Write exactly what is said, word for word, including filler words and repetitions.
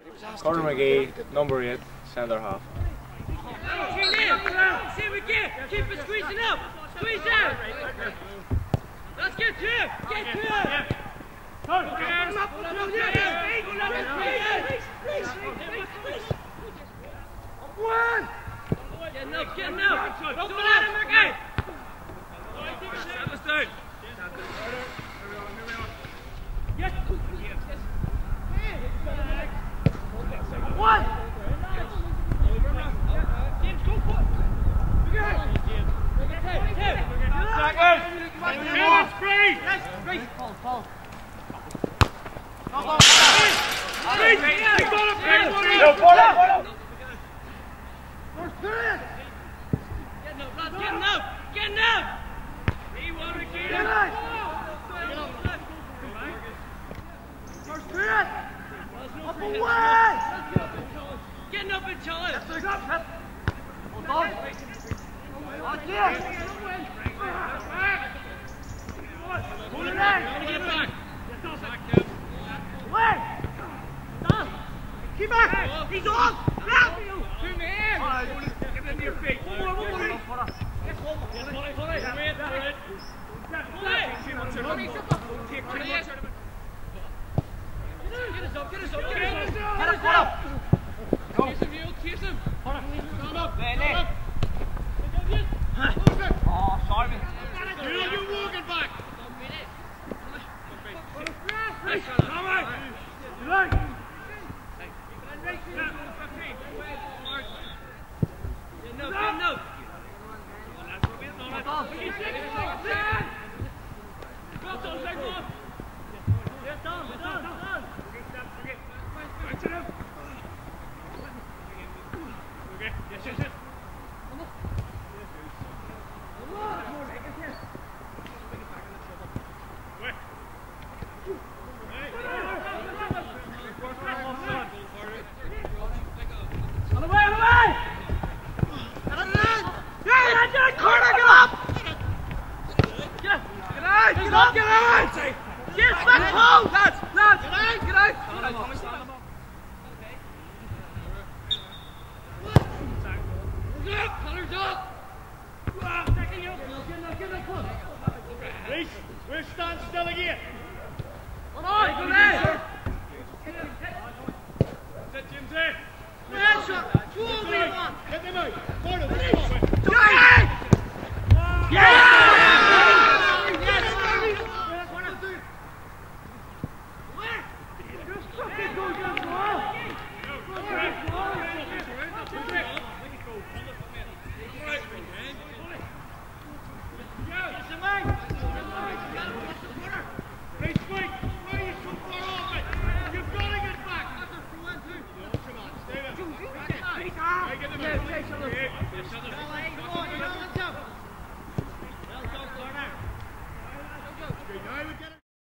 Conor Magee, number eight, centre half. Keep it squeezing up! Squeeze out! Let's get to it! Get to it! One! Get enough, get enough! Don't let him again! Settle us down! Yes! One! James, go for it! Second! It's free! Yes, free! Fall, fall. Go, go! Free! Free! No, fall out, fall out! We're through it! Get enough, lads, get enough! Get enough! We want to get it! We're through it! Up away! Get enough and Charlie! Hold on! Hold here! Pull it in! Get back! Away! Stop! Keep back! He's on! Now! Two men! Get them to your feet! One more, one more! Yes, hold it! Yes, hold it! Hold it! Hold it! Hold it! Take too much out of it! Get us up! Get us up! Get us up! Head up! Head up! Chase him, you! Chase him! Hold on! Stand up! Lay, lay! Oh, sorry, man. You're you walking back. Nice, come on. You like? No, no, no. Okay, yes, yes, yes. We're stand still again. Come on, go there. Sit, Jimsy. Get them out. Corner. Yeah! Yes,